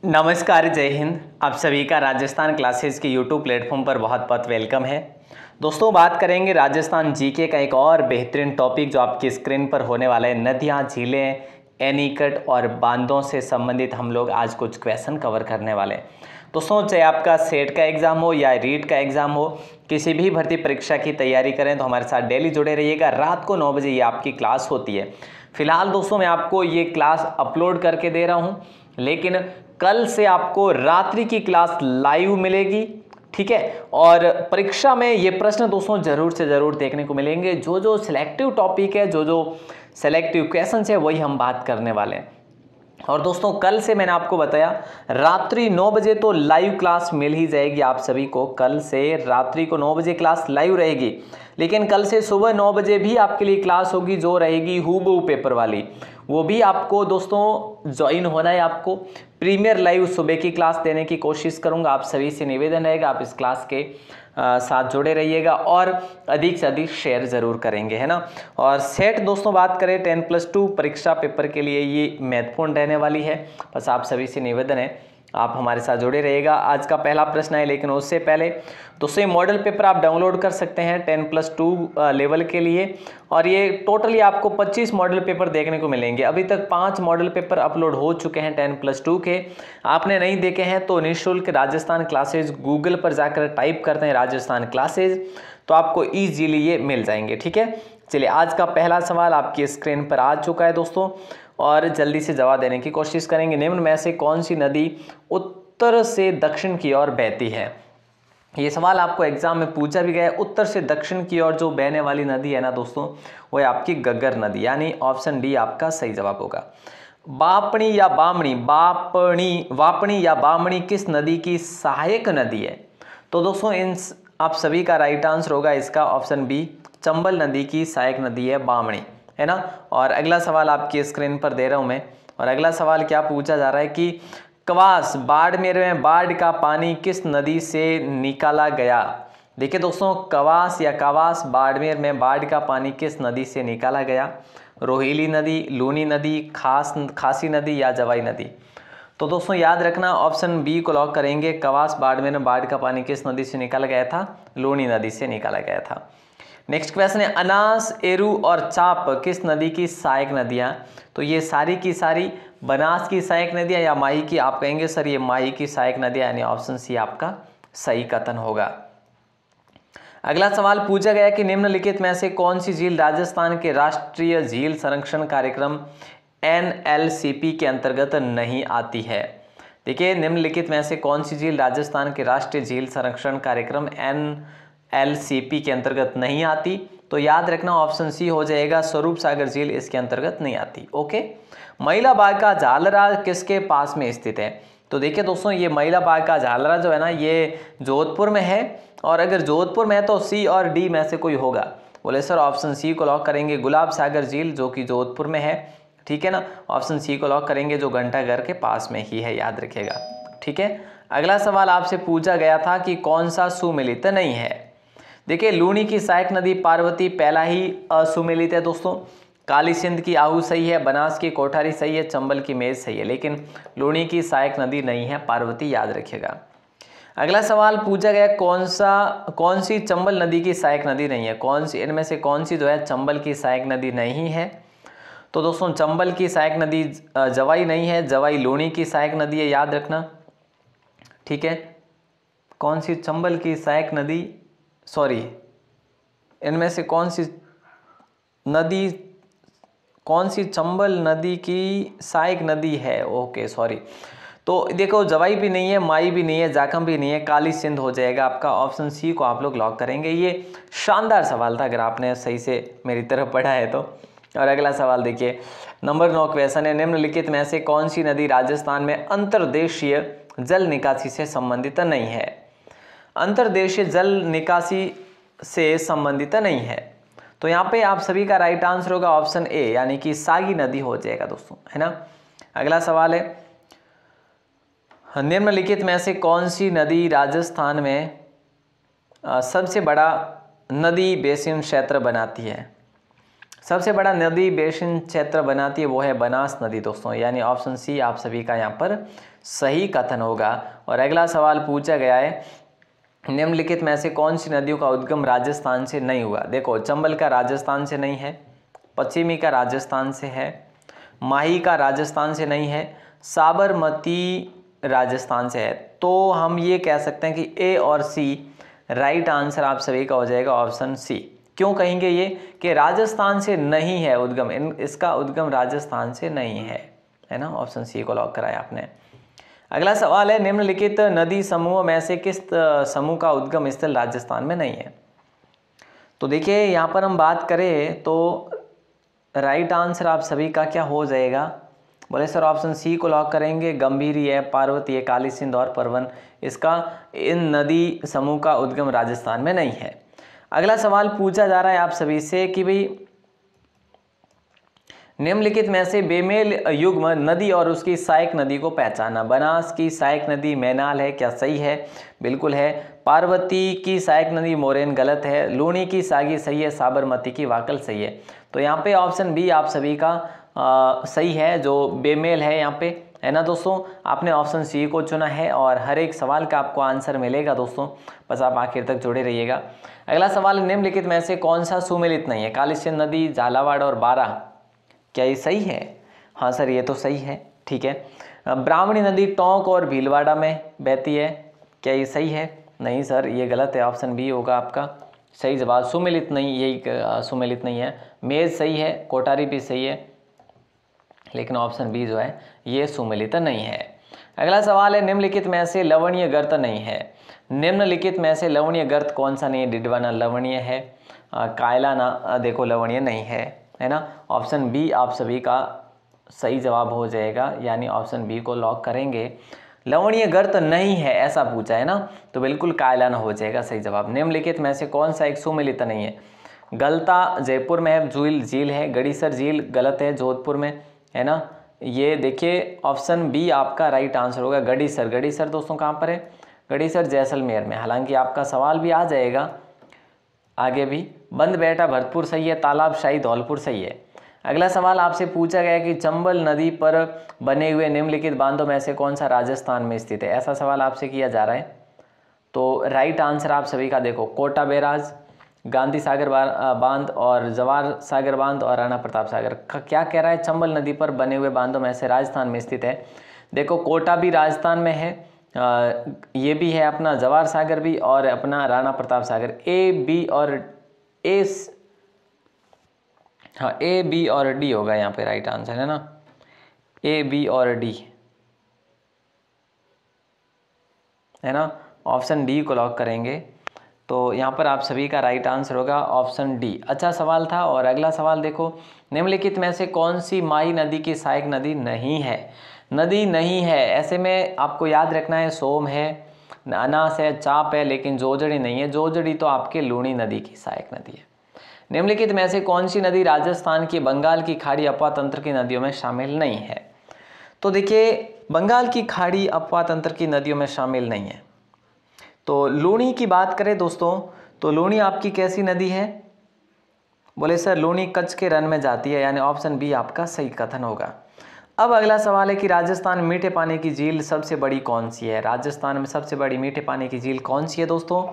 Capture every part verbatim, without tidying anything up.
नमस्कार, जय हिंद। आप सभी का राजस्थान क्लासेस के यूट्यूब प्लेटफॉर्म पर बहुत बहुत वेलकम है। दोस्तों, बात करेंगे राजस्थान जीके का एक और बेहतरीन टॉपिक जो आपकी स्क्रीन पर होने वाला है। नदियाँ, झीलें, एनीकट और बांधों से संबंधित हम लोग आज कुछ क्वेश्चन कवर करने वाले हैं। दोस्तों, चाहे आपका सेट का एग्ज़ाम हो या रीट का एग्ज़ाम हो, किसी भी भर्ती परीक्षा की तैयारी करें तो हमारे साथ डेली जुड़े रहिएगा। रात को नौ बजे ये आपकी क्लास होती है। फिलहाल दोस्तों, मैं आपको ये क्लास अपलोड करके दे रहा हूँ, लेकिन कल से आपको रात्रि की क्लास लाइव मिलेगी, ठीक है। और परीक्षा में ये प्रश्न दोस्तों जरूर से जरूर देखने को मिलेंगे। जो जो सिलेक्टिव टॉपिक है, जो जो सिलेक्टिव क्वेश्चन है, वही हम बात करने वाले हैं। और दोस्तों, कल से मैंने आपको बताया रात्रि नौ बजे तो लाइव क्लास मिल ही जाएगी आप सभी को। कल से रात्रि को नौ बजे क्लास लाइव रहेगी, लेकिन कल से सुबह नौ बजे भी आपके लिए क्लास होगी, जो रहेगी हूबहू पेपर वाली। वो भी आपको दोस्तों ज्वाइन होना है। आपको प्रीमियर लाइव सुबह की क्लास देने की कोशिश करूंगा। आप सभी से निवेदन रहेगा, आप इस क्लास के आ, साथ जुड़े रहिएगा और अधिक से अधिक शेयर जरूर करेंगे, है ना। और सेट दोस्तों बात करें, टेन प्लस टू परीक्षा पेपर के लिए ये महत्वपूर्ण रहने वाली है। बस आप सभी से निवेदन है, आप हमारे साथ जुड़े रहिएगा। आज का पहला प्रश्न है, लेकिन उससे पहले दोस्तों ये मॉडल पेपर आप डाउनलोड कर सकते हैं टेन प्लस टू लेवल के लिए। और ये टोटली आपको पच्चीस मॉडल पेपर देखने को मिलेंगे। अभी तक पांच मॉडल पेपर अपलोड हो चुके हैं टेन प्लस टू के। आपने नहीं देखे हैं तो निःशुल्क राजस्थान क्लासेज गूगल पर जाकर टाइप करते हैं राजस्थान क्लासेज, तो आपको ईजीली ये मिल जाएंगे, ठीक है। चलिए, आज का पहला सवाल आपकी स्क्रीन पर आ चुका है दोस्तों, और जल्दी से जवाब देने की कोशिश करेंगे। निम्न में से कौन सी नदी उत्तर से दक्षिण की ओर बहती है? ये सवाल आपको एग्जाम में पूछा भी गया है। उत्तर से दक्षिण की ओर जो बहने वाली नदी है ना दोस्तों, वो है आपकी गग्गर नदी, यानी ऑप्शन डी आपका सही जवाब होगा। बापणी या बामणी, बापणी वापणी या बामणी किस नदी की सहायक नदी है? तो दोस्तों, इन आप सभी का राइट आंसर होगा इसका ऑप्शन बी, चंबल नदी की सहायक नदी है बामणी, है ना। और अगला सवाल आपकी स्क्रीन पर दे रहा हूं मैं। और अगला सवाल क्या पूछा जा रहा है कि कवास बाड़मेर में बाढ़ का पानी किस नदी से निकाला गया? देखिए दोस्तों, कवास या कवास बाड़मेर में बाढ़ का पानी किस नदी से निकाला गया? रोहिली नदी, लूनी नदी, खास खासी नदी या जवाई नदी? तो दोस्तों याद रखना, ऑप्शन बी को लॉक करेंगे। कवास बाड़मेर में बाढ़ का पानी किस नदी से निकाला गया था? लूनी नदी से निकाला गया था। नेक्स्ट क्वेश्चन है, अनास, एरू और चाप किस नदी की सहायक नदियां? तो ये सारी की सारी बनास की सहायक नदियां या माही की? आप कहेंगे सर ये माही की सहायक नदियां, यानी ऑप्शन सी आपका सही कथन होगा। अगला सवाल पूछा गया कि निम्नलिखित में से कौन सी झील राजस्थान के राष्ट्रीय झील संरक्षण कार्यक्रम एन एल सी पी के अंतर्गत नहीं आती है? देखिए, निम्नलिखित में से कौन सी झील राजस्थान के राष्ट्रीय झील संरक्षण कार्यक्रम एन एल सी पी के अंतर्गत नहीं आती? तो याद रखना ऑप्शन सी हो जाएगा, स्वरूप सागर झील इसके अंतर्गत नहीं आती। ओके। महिला बाग का झालरा किसके पास में स्थित है? तो देखिए दोस्तों, ये महिला बाग का झालरा जो है ना, ये जोधपुर में है। और अगर जोधपुर में है तो सी और डी में से कोई होगा। बोले सर ऑप्शन सी को लॉक करेंगे, गुलाब सागर झील जो कि जोधपुर में है, ठीक है ना। ऑप्शन सी को लॉक करेंगे, जो घंटाघर के पास में ही है, याद रखिएगा, ठीक है। अगला सवाल आपसे पूछा गया था कि कौन सा सुमेलित नहीं है? देखिए, लूनी की सहायक नदी पार्वती पहला ही असुमेलित है दोस्तों। काली सिंध की आहू सही है, बनास की कोठारी सही है, चंबल की मेज सही है, लेकिन लूनी की सहायक नदी नहीं है पार्वती, याद रखिएगा। अगला सवाल पूछा गया, कौन सा कौन सी चंबल नदी की सहायक नदी नहीं है? कौन सी इनमें से कौन सी जो है चंबल की सहायक नदी नहीं है? तो दोस्तों, चंबल की सहायक नदी जवाई नहीं है, जवाई लूनी की सहायक नदी है, याद रखना, ठीक है। कौन सी चंबल की सहायक नदी, सॉरी इनमें से कौन सी नदी, कौन सी चंबल नदी की सहायक नदी है? Okay, sorry. तो देखो, जवाई भी नहीं है, माई भी नहीं है, जाखम भी नहीं है, काली सिंध हो जाएगा आपका। ऑप्शन सी को आप लोग लॉक करेंगे। ये शानदार सवाल था, अगर आपने सही से मेरी तरफ पढ़ा है तो। और अगला सवाल देखिए, नंबर नौ क्वेश्चन है, निम्नलिखित में से कौन सी नदी राजस्थान में अंतर्देशीय जल निकासी से संबंधित नहीं है? अंतर्देशीय जल निकासी से संबंधित नहीं है, तो यहाँ पे आप सभी का राइट आंसर होगा ऑप्शन ए, यानी कि सागी नदी हो जाएगा दोस्तों, है ना। अगला सवाल है, निम्नलिखित में से कौन सी नदी राजस्थान में सबसे बड़ा नदी बेसिन क्षेत्र बनाती है? सबसे बड़ा नदी बेसिन क्षेत्र बनाती है वो है बनास नदी दोस्तों, यानी ऑप्शन सी आप सभी का यहाँ पर सही कथन होगा। और अगला सवाल पूछा गया है, निम्नलिखित में से कौन सी नदियों का उद्गम राजस्थान से नहीं हुआ। देखो, चंबल का राजस्थान से नहीं है, पश्चिमी का राजस्थान से है, माही का राजस्थान से नहीं है, साबरमती राजस्थान से है। तो हम ये कह सकते हैं कि ए और सी राइट आंसर आप सभी का हो जाएगा ऑप्शन सी। क्यों कहेंगे ये कि राजस्थान से नहीं है उद्गम, इन इसका उद्गम राजस्थान से नहीं है, है ना। ऑप्शन सी को लॉक कराया आपने। अगला सवाल है, निम्नलिखित नदी समूह में से किस समूह का उद्गम स्थल राजस्थान में नहीं है। तो देखिए यहाँ पर हम बात करें तो राइट आंसर आप सभी का क्या हो जाएगा, बोले सर ऑप्शन सी को लॉक करेंगे। गंभीरी है, पार्वती है, काली सिंध और परवन, इसका इन नदी समूह का उद्गम राजस्थान में नहीं है। अगला सवाल पूछा जा रहा है आप सभी से कि भाई निम्नलिखित में से बेमेल युग्म नदी और उसकी सहायक नदी को पहचाना। बनास की सहायक नदी मैनाल है, क्या सही है? बिल्कुल है। पार्वती की सहायक नदी मोरेन, गलत है। लूणी की सागी सही है, साबरमती की वाकल सही है। तो यहाँ पे ऑप्शन बी आप सभी का आ, सही है, जो बेमेल है यहाँ पे, है ना दोस्तों। आपने ऑप्शन सी को चुना है और हर एक सवाल का आपको आंसर मिलेगा दोस्तों, बस आप आखिर तक जुड़े रहिएगा। अगला सवाल, निम्नलिखित में से कौन सा सुमेलित नहीं है। काली सिंध नदी, झालावाड़ और बारा, क्या ये सही है? हाँ सर ये तो सही है, ठीक है। ब्राह्मणी नदी टोंक और भीलवाड़ा में बहती है, क्या ये सही है? नहीं सर ये गलत है, ऑप्शन बी होगा आपका सही जवाब। सुमेलित नहीं, यही सुमेलित नहीं है। मेज सही है, कोटारी भी सही है, लेकिन ऑप्शन बी जो है ये सुमेलित नहीं है। अगला सवाल है, निम्नलिखित में से लवणीय गर्त नहीं है। निम्नलिखित में से लवणीय गर्त कौन सा नहीं है? डिडवाना लवणीय है, कायलाना देखो लवणीय नहीं है, है ना। ऑप्शन बी आप सभी का सही जवाब हो जाएगा, यानी ऑप्शन बी को लॉक करेंगे। लवणीय गर्त नहीं है ऐसा पूछा है ना, तो बिल्कुल कायलाना हो जाएगा सही जवाब। निम्नलिखित में से कौन सा एक सुमेलित नहीं है। गलता जयपुर में है, झील झील है। गड़ीसर झील गलत है, जोधपुर में, है ना। ये देखिए ऑप्शन बी आपका राइट आंसर होगा, गड़ीसर। गड़ीसर दोस्तों कहाँ पर है? गड़ीसर जैसलमेर में। हालांकि आपका सवाल भी आ जाएगा आगे भी। बंद बेटा भरतपुर सही है, तालाबशाही धौलपुर सही है। अगला सवाल आपसे पूछा गया कि चंबल नदी पर बने हुए निम्नलिखित बांधों में से कौन सा राजस्थान में स्थित है, ऐसा सवाल आपसे किया जा रहा है। तो राइट आंसर आप सभी का देखो कोटा बैराज, गांधी सागर बांध और जवाहर सागर बांध और राणा प्रताप सागर। क्या कह रहा है? चंबल नदी पर बने हुए बांधों में से राजस्थान में स्थित है। देखो कोटा भी राजस्थान में है, आ, ये भी है अपना जवाहर सागर भी, और अपना राणा प्रताप सागर। ए बी और ए, हाँ ए बी और डी होगा यहाँ पे राइट आंसर, है ना। ए बी और डी, है ना। ऑप्शन डी को लॉक करेंगे, तो यहाँ पर आप सभी का राइट आंसर होगा ऑप्शन डी। अच्छा सवाल था। और अगला सवाल देखो, निम्नलिखित में से कौन सी माही नदी की सहायक नदी नहीं है। नदी नहीं है ऐसे में आपको याद रखना है, सोम है, अनास है, चाप है, लेकिन जोजड़ी नहीं है। जोजड़ी तो आपके लूणी नदी की सहायक नदी है। निम्नलिखित में से कौन सी नदी राजस्थान की बंगाल की खाड़ी अपवा तंत्र की नदियों में शामिल नहीं है। तो देखिए बंगाल की खाड़ी अपवा तंत्र की नदियों में शामिल नहीं है। तो लूणी की बात करें दोस्तों, तो लूणी आपकी कैसी नदी है? बोले सर लूणी कच्छ के रन में जाती है, यानी ऑप्शन बी आपका सही कथन होगा। अब अगला सवाल है कि राजस्थान में मीठे पानी की झील सबसे बड़ी कौन सी है। राजस्थान में सबसे बड़ी मीठे पानी की झील कौन सी है दोस्तों?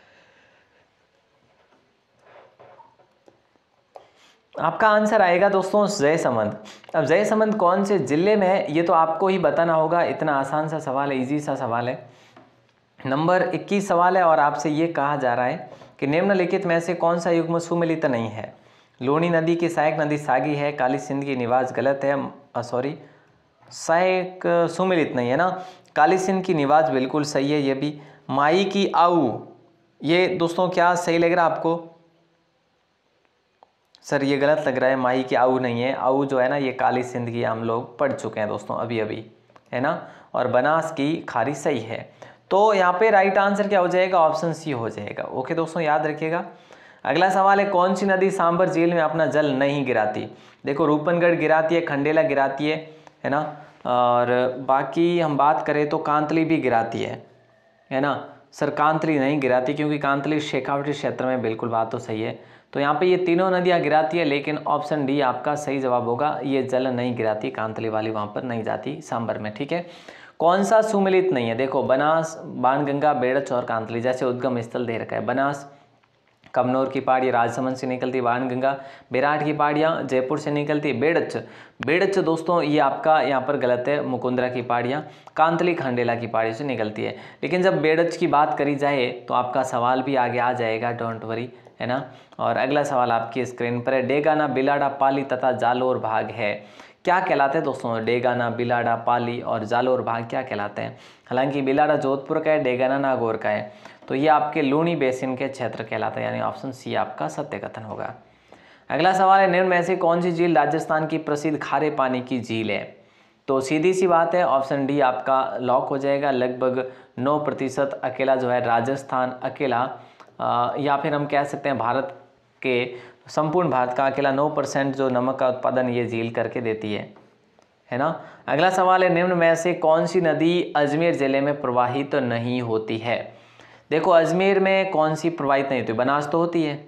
आपका आंसर आएगा दोस्तों जयसमंद। अब जयसमंद कौन से जिले में है ये तो आपको ही बताना होगा, इतना आसान सा सवाल है, इजी सा सवाल है। नंबर इक्कीस सवाल है और आपसे ये कहा जा रहा है कि निम्नलिखित में से कौन सा युग्म सुमेलित नहीं है। लूणी नदी की सहायक नदी सागी है, काली सिंध की निवास गलत है, सॉरी सहायक सुमेलित नहीं है ना। काली सिंध की निवास बिल्कुल सही है, ये भी। माई की आऊ, ये दोस्तों क्या सही लग रहा है आपको? सर ये गलत लग रहा है, माही की आऊ नहीं है। आऊ जो है ना ये काली सिंध की हम लोग पढ़ चुके हैं दोस्तों अभी अभी, है ना। और बनास की खारी सही है। तो यहाँ पे राइट आंसर क्या हो जाएगा? ऑप्शन सी हो जाएगा। ओके दोस्तों याद रखिएगा। अगला सवाल है, कौन सी नदी सांबर झील में अपना जल नहीं गिराती। देखो रूपनगढ़ गिराती है, खंडेला गिराती है, है ना। और बाकी हम बात करें तो कांतली भी गिराती है, है ना। सर कांतली नहीं गिराती क्योंकि कांतली शेखावटी क्षेत्र में, बिल्कुल बात तो सही है। तो यहाँ पे ये तीनों नदियाँ गिराती है, लेकिन ऑप्शन डी आपका सही जवाब होगा, ये जल नहीं गिराती, कांतली वाली वहाँ पर नहीं जाती सांबर में। ठीक है, कौन सा सुमिलित नहीं है? देखो बनास, बाणगंगा, बेड़च और कांतली जैसे उद्गम स्थल दे रखा है। बनास कमनौर की पहाड़ी राजसमंद से निकलती, बाणगंगा बेराट की पहाड़ियाँ जयपुर से निकलती, बेड़च बेड़च दोस्तों ये आपका यहाँ पर गलत है, मुकुंदरा की पहाड़ियाँ, कांतली खंडेला की पहाड़ी से निकलती है। लेकिन जब बेड़च की बात करी जाए तो आपका सवाल भी आगे आ जाएगा, डोंट वरी, है ना। और अगला सवाल आपकी स्क्रीन पर है, डेगाना, बिलाड़ा, पाली तथा जालोर भाग है, क्या कहलाते हैं दोस्तों? डेगाना, बिलाड़ा, पाली और जालोर भाग क्या कहलाते हैं? हालांकि बिलाड़ा जोधपुर का है, डेगाना नागौर का है, तो ये आपके लूनी बेसिन के क्षेत्र कहलाता है, यानी ऑप्शन सी आपका सत्य कथन होगा। अगला सवाल है, निम्न में से कौन सी झील राजस्थान की प्रसिद्ध खारे पानी की झील है? तो सीधी सी बात है, ऑप्शन डी आपका लॉक हो जाएगा। लगभग नौ प्रतिशत अकेला जो है राजस्थान अकेला, आ, या फिर हम कह सकते हैं भारत के संपूर्ण भारत का अकेला नौ परसेंट जो नमक का उत्पादन ये झील करके देती है, है ना। अगला सवाल है, निम्न में से कौन सी नदी अजमेर जिले में प्रवाहित तो नहीं होती है? देखो अजमेर में कौन सी प्रवाहित नहीं होती? बनास तो होती है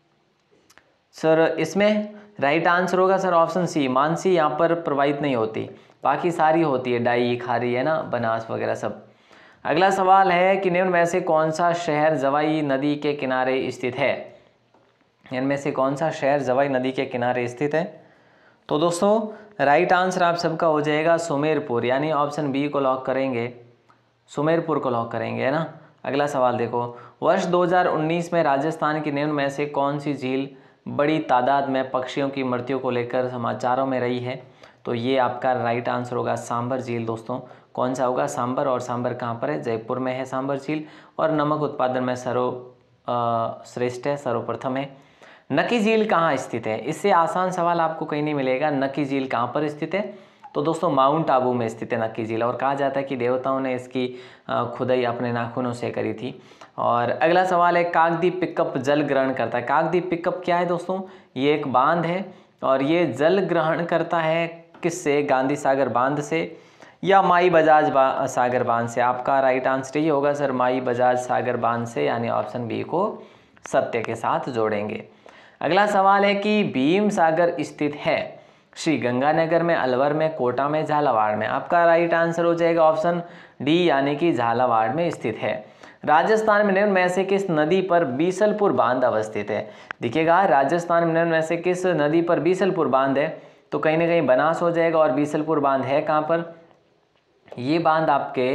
सर, इसमें राइट आंसर होगा सर ऑप्शन सी, मानसी यहाँ पर प्रवाहित नहीं होती, बाकी सारी होती है, डाई, खारी, है ना, बनास वगैरह सब। अगला सवाल है कि निम्न में से कौन सा शहर जवाई नदी के किनारे स्थित है? इनमें से कौन सा शहर जवाई नदी के किनारे स्थित है? तो दोस्तों राइट आंसर आप सबका हो जाएगा सुमेरपुर, यानी ऑप्शन बी को लॉक करेंगे, सुमेरपुर को लॉक करेंगे, है ना। अगला सवाल देखो, वर्ष दो हज़ार उन्नीस में राजस्थान की निम्न में से कौन सी झील बड़ी तादाद में पक्षियों की मृत्यु को लेकर समाचारों में रही है? तो ये आपका राइट आंसर होगा सांबर झील दोस्तों। कौन सा होगा? सांबर। और सांबर कहाँ पर है? जयपुर में है सांबर झील, और नमक उत्पादन में सर्व श्रेष्ठ है, सर्वप्रथम है। नकी झील कहाँ स्थित है? इससे आसान सवाल आपको कहीं नहीं मिलेगा। नकी झील कहाँ पर स्थित है? तो दोस्तों माउंट आबू में स्थित है नक्की झील, और कहा जाता है कि देवताओं ने इसकी खुदाई अपने नाखूनों से करी थी। और अगला सवाल है, कागदी पिकअप जल ग्रहण करता है। कागदी पिकअप क्या है दोस्तों? ये एक बांध है, और ये जल ग्रहण करता है किससे? गांधी सागर बांध से या माई बजाज बा, सागर बांध से। आपका राइट आंसर ये होगा सर, माई बजाज सागर बांध से, यानी ऑप्शन बी को सत्य के साथ जोड़ेंगे। अगला सवाल है कि भीम सागर स्थित है श्री गंगानगर में, अलवर में, कोटा में, झालावाड़ में। आपका राइट आंसर हो जाएगा ऑप्शन डी, यानी कि झालावाड़ में स्थित है। राजस्थान में निम्न में से किस नदी पर बीसलपुर बांध अवस्थित है? देखिएगा राजस्थान में निम्न में से किस नदी पर बीसलपुर बांध है? तो कहीं ना कहीं बनास हो जाएगा। और बीसलपुर बांध है कहाँ पर? ये बांध आपके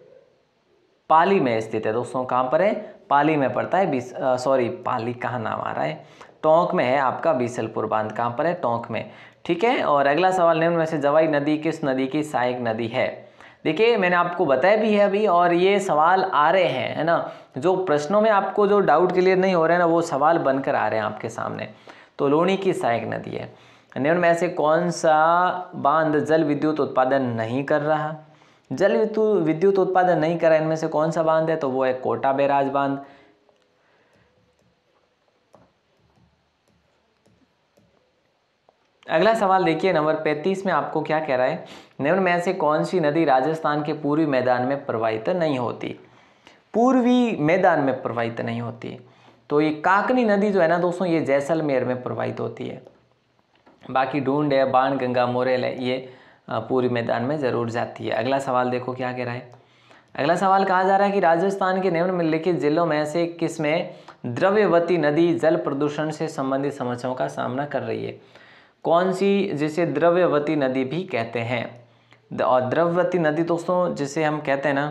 पाली में स्थित है दोस्तों। कहाँ पर है? पाली में पड़ता है। बीस सॉरी पाली कहाँ नाम आ रहा है, टोंक में है आपका बीसलपुर बांध। कहाँ पर है? टोंक में। ठीक है। और अगला सवाल, निम्न में से जवाई नदी किस नदी की सहायक नदी है? देखिए मैंने आपको बताया भी है अभी, और ये सवाल आ रहे हैं, है ना। जो प्रश्नों में आपको जो डाउट क्लियर नहीं हो रहे हैं ना, वो सवाल बनकर आ रहे हैं आपके सामने। तो लूनी की सहायक नदी है। निम्न में से कौन सा बांध जल विद्युत उत्पादन नहीं कर रहा? जल विद्युत विद्युत उत्पादन नहीं कर रहा, इनमें से कौन सा बांध है? तो वो है कोटा बैराज बांध। अगला सवाल देखिए नंबर पैंतीस में आपको क्या कह रहा है, निम्न में से कौन सी नदी राजस्थान के पूर्वी मैदान में प्रवाहित नहीं होती? पूर्वी मैदान में प्रवाहित नहीं होती, तो ये काकनी नदी जो है ना दोस्तों, ये जैसलमेर में प्रवाहित होती है। बाकी ढूंढ है, बाणगंगा, मोरेल है, ये पूर्वी मैदान में जरूर जाती है। अगला सवाल देखो क्या कह रहा है। अगला सवाल कहा जा रहा है कि राजस्थान के निम्नलिखित जिलों में से किसमें द्रव्यवती नदी जल प्रदूषण से संबंधित समस्याओं का सामना कर रही है? कौन सी, जिसे द्रव्यवती नदी भी कहते हैं। और द्रव्यवती नदी दोस्तों जिसे हम कहते हैं ना,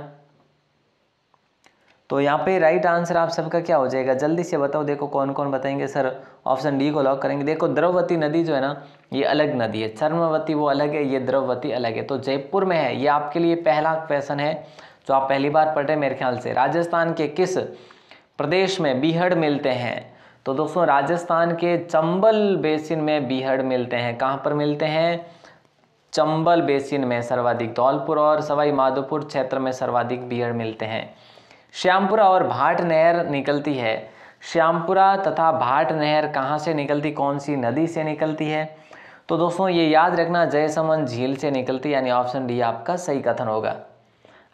तो यहाँ पे राइट आंसर आप सबका क्या हो जाएगा? जल्दी से बताओ। देखो कौन कौन बताएंगे सर? ऑप्शन डी को लॉक करेंगे। देखो द्रव्यवती नदी जो है ना, ये अलग नदी है। चर्मवती वो अलग है, ये द्रव्यवती अलग है। तो जयपुर में है। ये आपके लिए पहला क्वेश्चन है जो आप पहली बार पढ़े मेरे ख्याल से। राजस्थान के किस प्रदेश में बीहड़ मिलते हैं? तो दोस्तों राजस्थान के चंबल बेसिन में बीहड़ मिलते हैं। कहाँ पर मिलते हैं? चंबल बेसिन में सर्वाधिक। धौलपुर और सवाई माधोपुर क्षेत्र में सर्वाधिक बीहड़ मिलते हैं। श्यामपुरा और भाट नहर निकलती है। श्यामपुरा तथा भाट नहर कहाँ से निकलती, कौन सी नदी से निकलती है? तो दोस्तों ये याद रखना, जयसमंद झील से निकलती, यानी ऑप्शन डी आपका सही कथन होगा।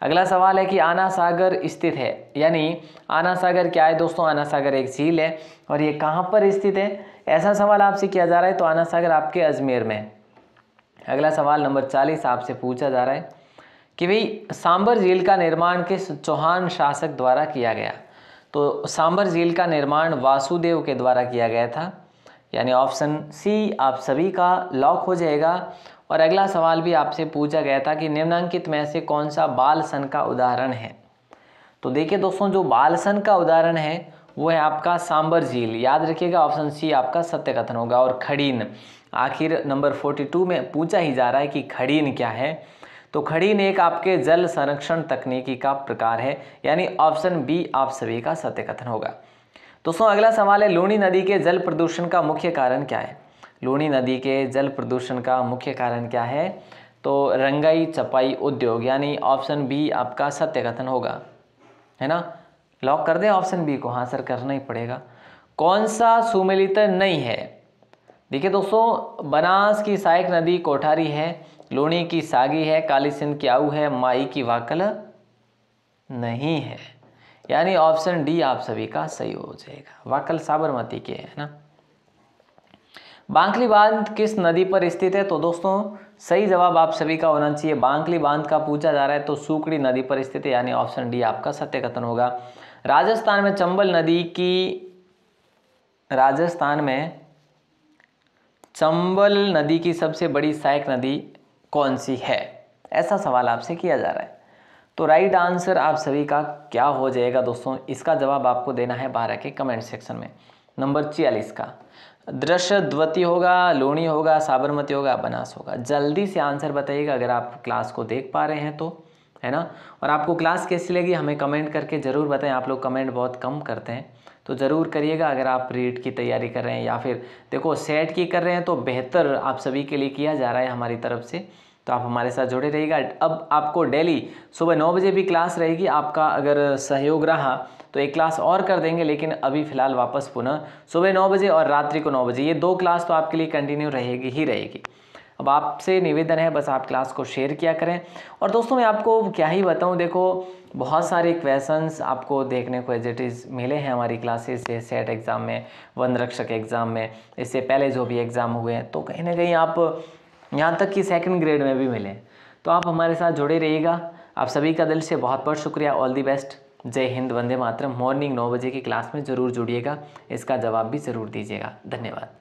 अगला सवाल है कि आना सागर स्थित है, यानी आना सागर क्या है दोस्तों? आना सागर एक झील है और ये कहाँ पर स्थित है, ऐसा सवाल आपसे किया जा रहा है। तो आना सागर आपके अजमेर में है। अगला सवाल नंबर चालीस आपसे पूछा जा रहा है कि भाई सांबर झील का निर्माण किस चौहान शासक द्वारा किया गया? तो सांबर झील का निर्माण वासुदेव के द्वारा किया गया था, यानी ऑप्शन सी आप सभी का लॉक हो जाएगा। और अगला सवाल भी आपसे पूछा गया था कि निम्नलिखित में से कौन सा बाल सन का उदाहरण है? तो देखिए दोस्तों, जो बाल सन का उदाहरण है वो है आपका सांबर झील, याद रखिएगा ऑप्शन सी आपका सत्य कथन होगा। और खड़ीन, आखिर नंबर बयालीस में पूछा ही जा रहा है कि खड़ीन क्या है? तो खड़ीन एक आपके जल संरक्षण तकनीकी का प्रकार है, यानी ऑप्शन बी आप सभी का सत्य कथन होगा। दोस्तों अगला सवाल है लूनी नदी के जल प्रदूषण का मुख्य कारण क्या है? लूनी नदी के जल प्रदूषण का मुख्य कारण क्या है? तो रंगाई चपाई उद्योग, यानी ऑप्शन बी आपका सत्य कथन होगा, है ना। लॉक कर दें ऑप्शन बी को? हाँ सर, करना ही पड़ेगा। कौन सा सुमेलित नहीं है? देखिए दोस्तों, बनास की सहायक नदी कोठारी है, लूनी की सागी है, काली सिंध की आऊ है, माई की वाकल नहीं है, यानी ऑप्शन डी आप सभी का सही हो जाएगा। वाकल साबरमती के है ना। बांकली बांध किस नदी पर स्थित है? तो दोस्तों सही जवाब आप सभी का होना चाहिए। बांकली बांध का पूछा जा रहा है तो सूकड़ी नदी पर स्थित है, यानी ऑप्शन डी आपका सत्य कथन होगा। राजस्थान में चंबल नदी की राजस्थान में चंबल नदी की सबसे बड़ी सहायक नदी कौन सी है? ऐसा सवाल आपसे किया जा रहा है। तो राइट आंसर आप सभी का क्या हो जाएगा दोस्तों? इसका जवाब आपको देना है बारह के कमेंट सेक्शन में। नंबर छियालीस का दृश्यद्वती होगा, लूणी होगा, साबरमती होगा, बनास होगा। जल्दी से आंसर बताइएगा अगर आप क्लास को देख पा रहे हैं तो, है ना। और आपको क्लास कैसी लगी हमें कमेंट करके ज़रूर बताएं। आप लोग कमेंट बहुत कम करते हैं तो ज़रूर करिएगा। अगर आप रीट की तैयारी कर रहे हैं या फिर देखो सेट की कर रहे हैं तो बेहतर आप सभी के लिए किया जा रहा है हमारी तरफ से, तो आप हमारे साथ जुड़े रहिएगा। अब आपको डेली सुबह नौ बजे भी क्लास रहेगी। आपका अगर सहयोग रहा तो एक क्लास और कर देंगे, लेकिन अभी फ़िलहाल वापस पुनः सुबह नौ बजे और रात्रि को नौ बजे, ये दो क्लास तो आपके लिए कंटिन्यू रहेगी ही रहेगी। अब आपसे निवेदन है बस आप क्लास को शेयर किया करें। और दोस्तों मैं आपको क्या ही बताऊं, देखो बहुत सारे क्वेश्चंस आपको देखने को एज इट इज़ मिले हैं हमारी क्लासेस से, सेट एग्ज़ाम में, वन रक्षक एग्ज़ाम में, इससे पहले जो भी एग्ज़ाम हुए हैं, तो कहीं ना कहीं आप यहाँ तक कि सेकंड ग्रेड में भी मिले। तो आप हमारे साथ जुड़े रहिएगा। आप सभी का दिल से बहुत बहुत शुक्रिया। All the best. जय हिंद, वंदे मातरम। मॉर्निंग नौ बजे की क्लास में ज़रूर जुड़िएगा, इसका जवाब भी ज़रूर दीजिएगा। धन्यवाद।